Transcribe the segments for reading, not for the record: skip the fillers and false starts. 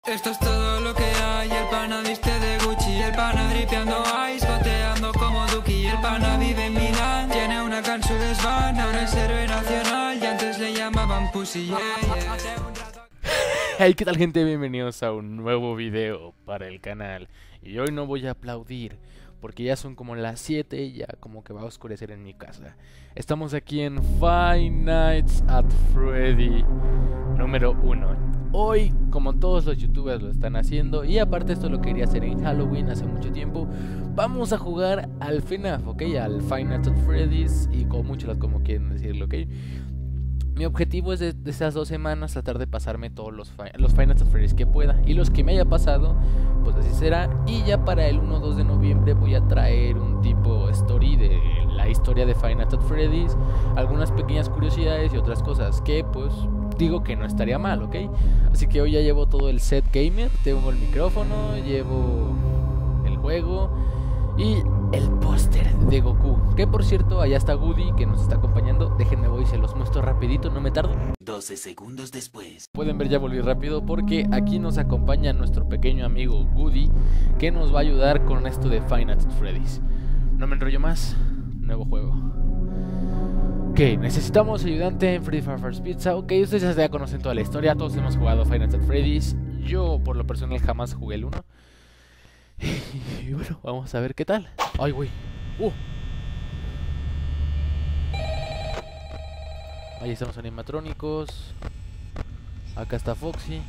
Esto es todo lo que hay, el pana viste de Gucci, el pana dripeando ice, boteando como Duki, el pana vive en Milán, tiene una can su desván, ahora es héroe nacional y antes le llamaban Pussy, yeah. Hey, ¿qué tal, gente? Bienvenidos a un nuevo video para el canal. Y hoy no voy a aplaudir porque ya son como las 7 y ya como que va a oscurecer en mi casa. Estamos aquí en Five Nights at Freddy número 1. Hoy, como todos los youtubers lo están haciendo, y aparte esto lo quería hacer en Halloween hace mucho tiempo, vamos a jugar al FNAF, ¿ok? Al Five Nights at Freddy's, y con muchos como quieren decirlo, ¿ok? Mi objetivo es de estas 2 semanas tratar de pasarme todos los Five Nights at Freddy's que pueda, y los que me haya pasado, pues así será. Y ya para el 1-2 de noviembre voy a traer un tipo story de la historia de Five Nights at Freddy's, algunas pequeñas curiosidades y otras cosas que pues digo que no estaría mal, ¿ok? Así que hoy ya llevo todo el set gamer, tengo el micrófono, llevo el juego y el póster de Goku, que por cierto, allá está Woody que nos está acompañando. Déjenme voy y se los muestro rapidito, no me tardo. 12 segundos después. Pueden ver, ya volví rápido porque aquí nos acompaña nuestro pequeño amigo Woody, que nos va a ayudar con esto de Five Nights at Freddy's. No me enrollo más, nuevo juego. Ok, necesitamos ayudante en Freddy Fazbear's Pizza. Ok, ustedes ya conocen toda la historia, todos hemos jugado Five Nights at Freddy's. Yo por lo personal jamás jugué el 1. Y bueno, vamos a ver qué tal. Ay, güey. Ahí están los animatrónicos. Acá está Foxy.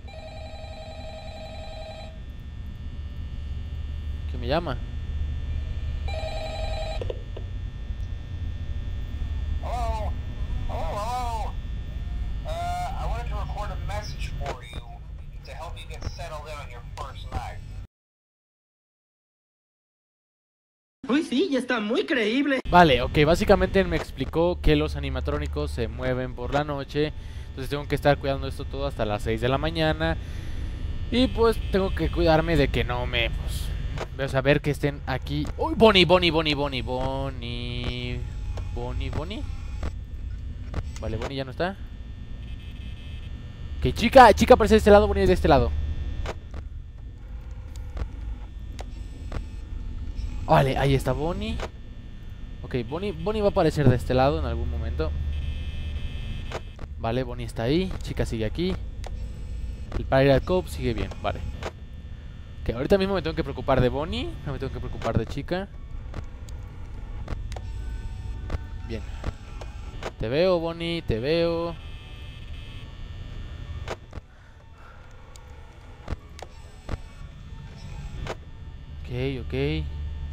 ¿Qué me llama? I wanted to record a message for you to help you get settled in on your first night. Uy, sí, ya está muy creíble. Vale, ok, básicamente me explicó que los animatrónicos se mueven por la noche. Entonces tengo que estar cuidando esto todo hasta las 6 de la mañana. Y pues tengo que cuidarme de que no me... pues, voy a saber que estén aquí. ¡Uy! Bonnie. Vale, Bonnie ya no está. Ok, chica aparece de este lado, Bonnie de este lado. Vale, ahí está Bonnie. Ok, Bonnie va a aparecer de este lado en algún momento. Vale, Bonnie está ahí. Chica sigue aquí. El Pirate Cop sigue bien, vale. Ok, ahorita mismo me tengo que preocupar de Bonnie. No me tengo que preocupar de chica. Bien. Te veo, Bonnie, te veo. Ok.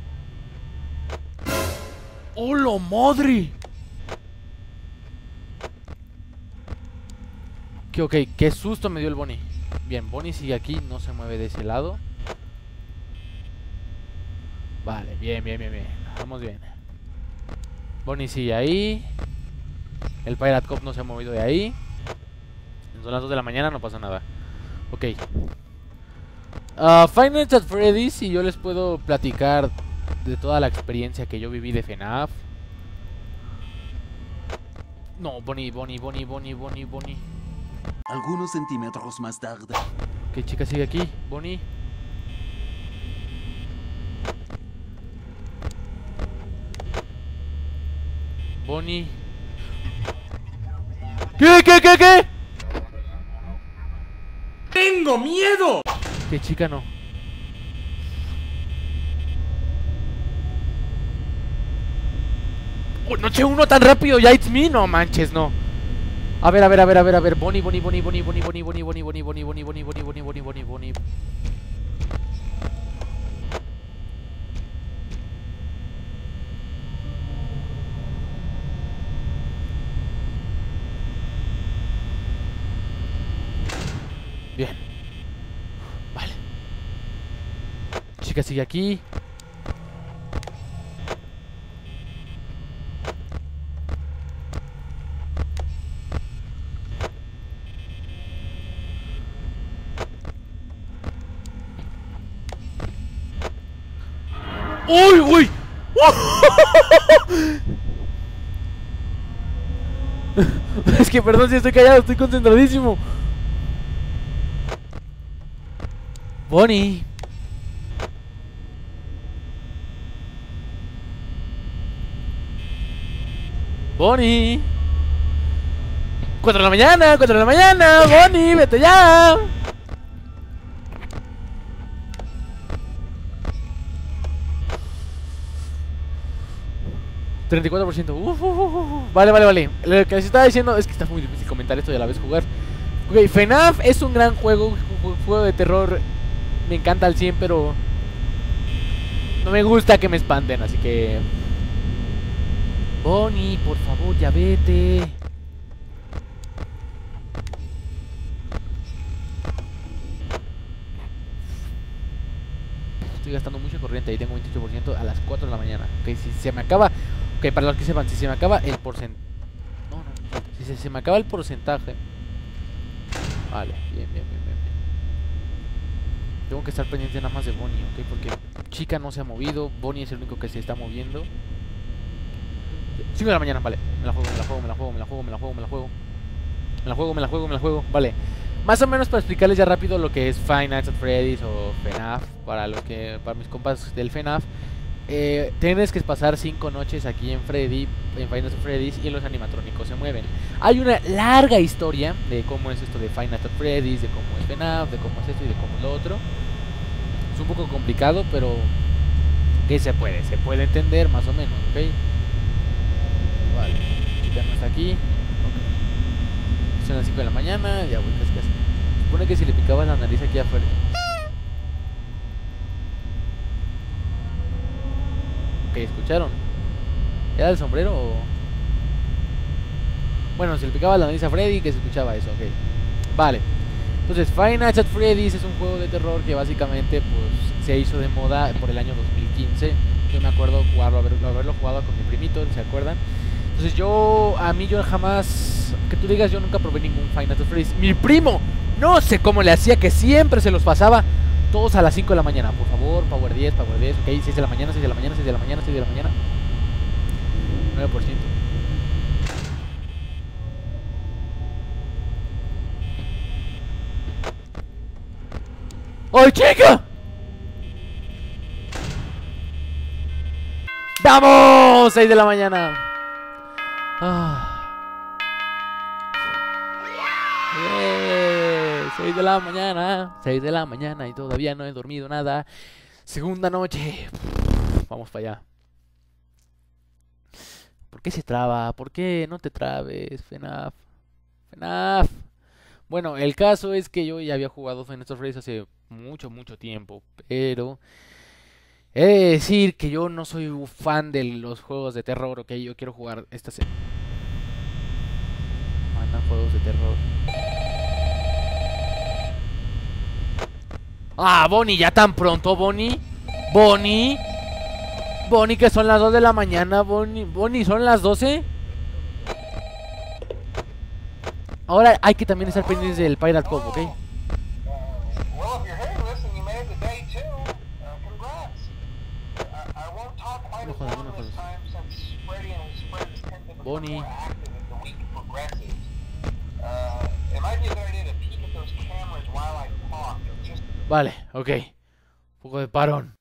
¡Hola, madre! Ok, qué susto me dio el Bonnie. Bien, Bonnie sigue aquí, no se mueve de ese lado. Vale, bien. Vamos bien. Bonnie sigue ahí. El Pirate Cop no se ha movido de ahí. Son las 2 de la mañana, no pasa nada. Ok. Five Nights at Freddy's, y yo les puedo platicar de toda la experiencia que yo viví de FNAF. No, Bonnie. Algunos centímetros más tarde. ¿Qué chica sigue aquí? Bonnie. ¿Qué? ¡Tengo miedo! ¿Qué chica no? ¡Oh, noche 1 tan rápido! ¡Ya it's me! No manches, no. A ver. Bonnie. Bien. Vale. Chica sigue aquí. ¡Uy! Es que perdón si estoy callado, estoy concentradísimo. Bonnie. Bonnie. 4 de la mañana, 4 de la mañana. Bonnie, vete ya. $34%. Vale, vale, vale. Lo que les estaba diciendo es que está muy difícil comentar esto y a la vez jugar. Ok, FNAF es un gran juego, juego de terror. Me encanta al 100, pero no me gusta que me espanten, así que... Bonnie, por favor, ya vete. Estoy gastando mucha corriente y tengo 28% a las 4 de la mañana. Ok, si se me acaba... Ok, para los que sepan, si se me acaba el porcentaje... No, si se me acaba el porcentaje... Vale, bien. Tengo que estar pendiente nada más de Bonnie, ok, porque Chica no se ha movido, Bonnie es el único que se está moviendo. 5 de la mañana, vale. Me la juego. Vale. Más o menos para explicarles ya rápido lo que es Five Nights at Freddy's o FNAF, para mis compas del FNAF. Tienes que pasar 5 noches aquí en Five Nights at Freddy's y los animatrónicos se mueven. Hay una larga historia de cómo es esto de Five Nights at Freddy's, de cómo es FNAF, de cómo es esto y de cómo es lo otro. Es un poco complicado, pero que se puede entender más o menos, ¿ok? Vale, Chica no está aquí. Okay. Son las 5 de la mañana, ya voy casi. Supone que si le picabas la nariz aquí afuera. Ok, ¿escucharon? ¿Era el sombrero o...? Bueno, si le picaba la nariz a Freddy, que se escuchaba eso, ok. Vale. Entonces, Five Nights at Freddy's es un juego de terror que básicamente pues se hizo de moda por el año 2015. Yo me acuerdo haberlo jugado con mi primito, ¿se acuerdan? Entonces yo jamás, que tú digas, yo nunca probé ningún Five Nights at Freddy's. Mi primo, no sé cómo le hacía, que siempre se los pasaba todos a las 5 de la mañana. Por favor, Power 10, ok, 6 de la mañana, 9%. ¡Ay, Chica! ¡Vamos! 6 de la mañana. Yeah, 6 de la mañana. 6 de la mañana y todavía no he dormido nada. Segunda noche. Vamos para allá. ¿Por qué se traba? ¿Por qué no te trabes, FNAF? Bueno, el caso es que yo ya había jugado Five Nights at Freddy's hace mucho tiempo, pero he de decir que yo no soy un fan de los juegos de terror, ok, yo quiero jugar esta serie. Mandan juegos de terror. Ah, Bonnie, ya tan pronto, Bonnie, que son las 2 de la mañana, Bonnie, son las 12. Ahora hay que también estar pendientes del Pirate Cove, ¿ok? Well, if you're hearing this and you made it to day 2, congrats. I won't talk quite as long this time since Freddy and his friends tend to become more active as the week progresses. It might be a good idea to peek at those cameras while I talk. Vale, ok. Un poco de parón.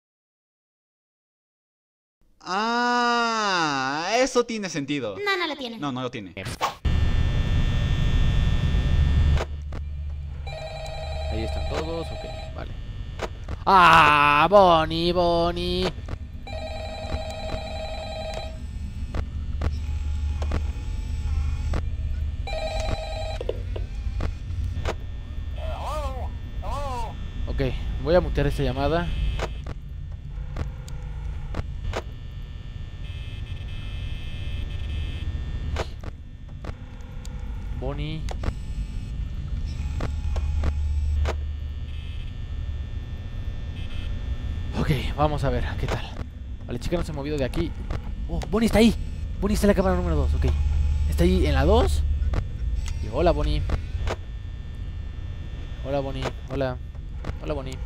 Ah, eso tiene sentido. No, no lo tiene. No lo tiene. Ahí están todos, ok, vale. ¡Ah! Bonnie. Ok, voy a mutear esta llamada. Bonnie. Ok, vamos a ver, ¿qué tal? Vale, Chica no se ha movido de aquí. Oh, Bonnie está ahí. Bonnie está en la cámara número 2, ok. Está ahí en la 2. Y hola, Bonnie. Hola, Bonnie. Hola, Bonnie.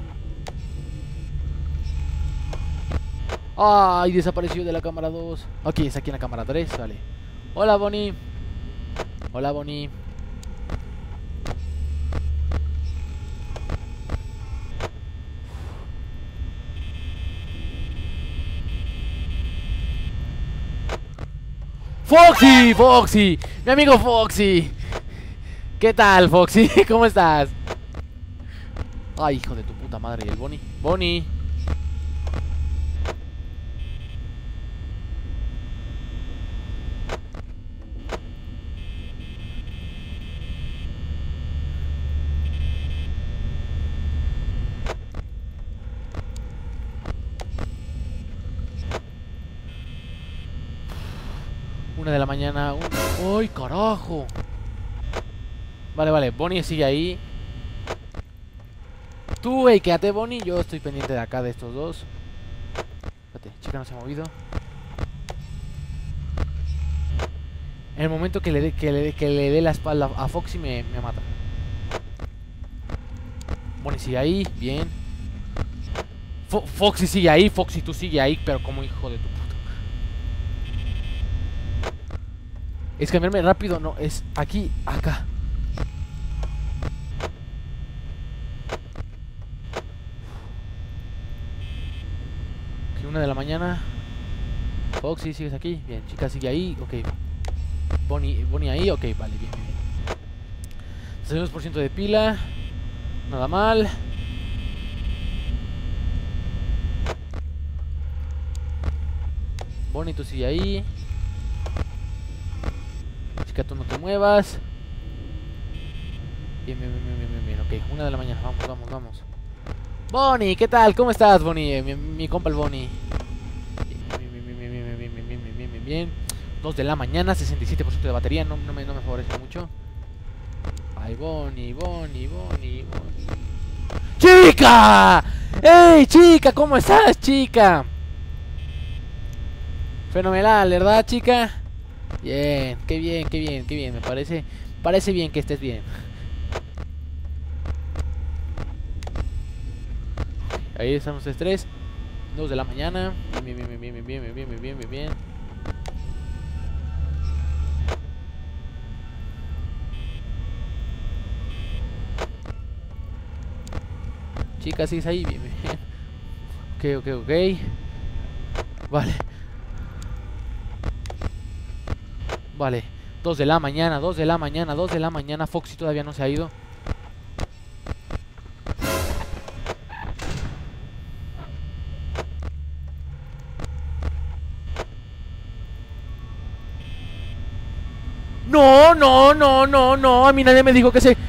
Ay, desapareció de la cámara 2. Ok, está aquí en la cámara 3, vale. Hola, Bonnie. ¡Foxy! ¡Foxy! ¡Mi amigo Foxy! ¿Qué tal, Foxy? ¿Cómo estás? Ay, hijo de tu puta madre. ¿Y el Bonnie? ¡Bonnie! Una de la mañana. ¡Ay, carajo! Vale, vale. Bonnie sigue ahí. Tú, hey, quédate, Bonnie. Yo estoy pendiente de acá de estos dos. Espérate, chica no se ha movido. En el momento que le dé la espalda a Foxy me mata. Bonnie sigue ahí, bien. Foxy sigue ahí, Foxy tú sigue ahí, pero como hijo de tu puta. Es cambiarme rápido, no, es aquí, acá. Ok, 1 de la mañana. Foxy, ¿sigues aquí? Bien, chica sigue ahí, ok. Bonnie ahí, ok, vale, bien, bien. 62% de pila. Nada mal. Bonnie, tú sigue ahí. Chica, tú no te muevas. Bien, bien, bien, bien, bien, bien. Ok, 1 de la mañana, vamos, vamos, vamos. Bonnie, ¿qué tal? ¿Cómo estás, Bonnie? Mi compa el Bonnie. Bien, bien, bien, bien, bien, bien, bien, bien, bien, bien, bien. 2 de la mañana, 67% de batería, no me favorece mucho. Ay, Bonnie. ¡Chica! ¡Ey, chica! ¿Cómo estás, chica? Fenomenal, ¿verdad, chica? Bien, qué bien, qué bien, qué bien. Me parece bien que estés bien. Ahí están ustedes 3. 2 de la mañana. Bien, bien, bien, bien, bien, bien, bien, bien, bien, bien, bien. Chicas, ¿sigues ahí? Bien, bien. Ok. Vale. Vale. 2 de la mañana, 2 de la mañana, 2 de la mañana. Foxy todavía no se ha ido. No. A mí nadie me dijo que se...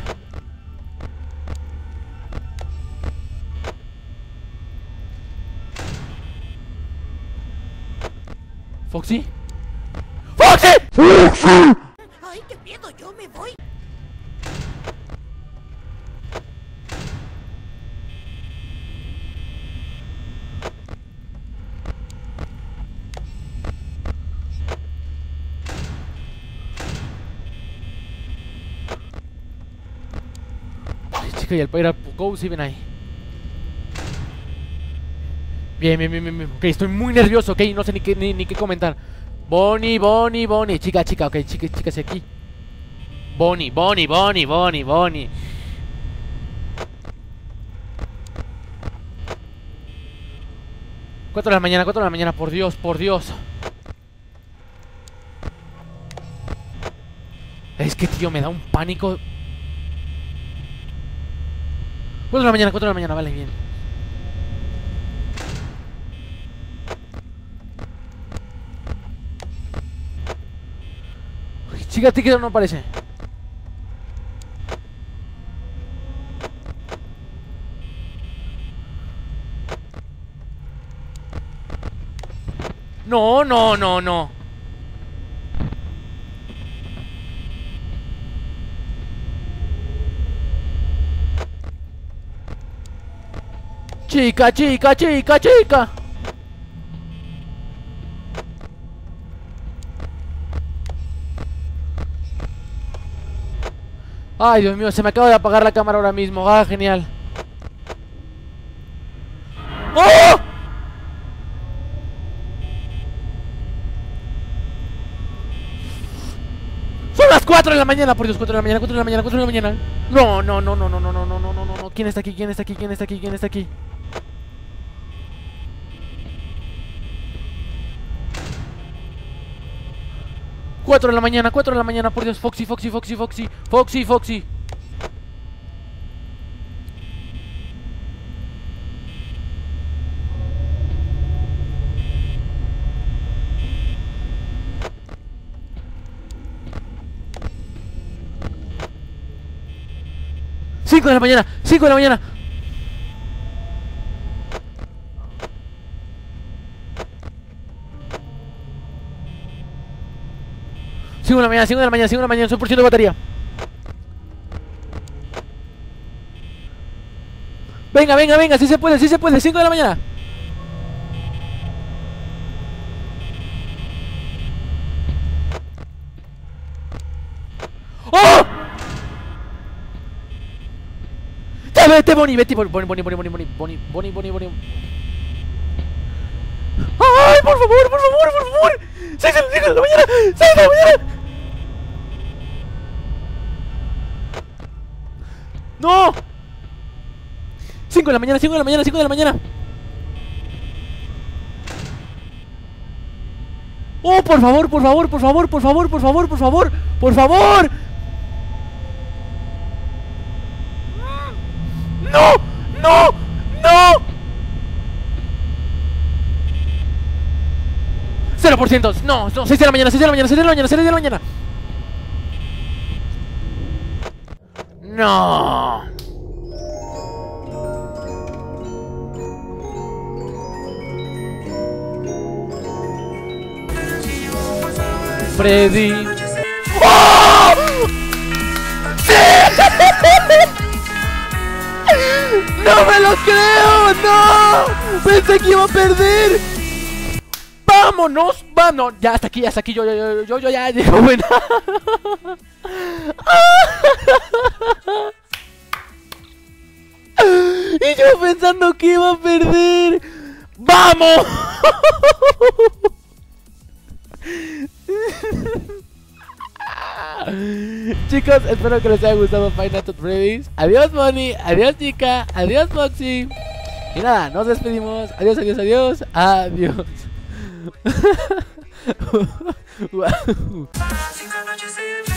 ¿Foxy? ¡Foxy! ¡Ay, qué miedo! ¡Yo me voy! Ay, chica, y el Pirate Pucou sí ven ahí. Bien. Ok, estoy muy nervioso, ok, no sé ni qué comentar. Bonnie. Chica, ok, chicas aquí. Bonnie. 4 de la mañana, por Dios. Es que, tío, me da un pánico. 4 de la mañana, vale, bien. Uy, chica, que no aparece. No. Chica. Ay, Dios mío, se me acaba de apagar la cámara ahora mismo. Ah, genial. ¡Oh! Son las 4 de la mañana, por Dios, 4 de la mañana. No. ¿Quién está aquí? 4 de la mañana, 4 de la mañana, por Dios. Foxy, Foxy, Foxy, Foxy, Foxy, Foxy. ¡5 de la mañana! ¡5 de la mañana! ¡5 de la mañana! ¡5 de la mañana! ¡5 de la mañana! ¡100% de batería! ¡Venga, venga, venga! ¡Sí se puede! ¡Sí se puede! ¡5 de la mañana! ¡Oh! ¡Ya vete, Bonnie! ¡Vete, Bonnie! ¡Bonnie! ¡Ay, por favor, por favor, por favor! ¡6 de la mañana! ¡6 de la mañana! ¡No! 5 de la mañana, 5 de la mañana, 5 de la mañana. ¡Oh, por favor, por favor, por favor, por favor, por favor, por favor! ¡Por favor! ¡No! ¡No! ¡No! 0%. No, no, 6 de la mañana, 6 de la mañana, 6 de la mañana, 6 de la mañana. No. Freddy. ¡Oh! ¡Sí! ¡No me lo creo! ¡No! ¡Pensé que iba a perder! ¡Vámonos! ¡Vámonos! Ya, hasta aquí, yo ya digo, bueno. Y yo pensando que iba a perder. ¡Vamos! Chicos, espero que les haya gustado Five Nights at Freddy's. Adiós, Bonnie. Adiós, chica. Adiós, Foxy. Y nada, nos despedimos. Adiós, adiós, adiós. Adiós. Wow.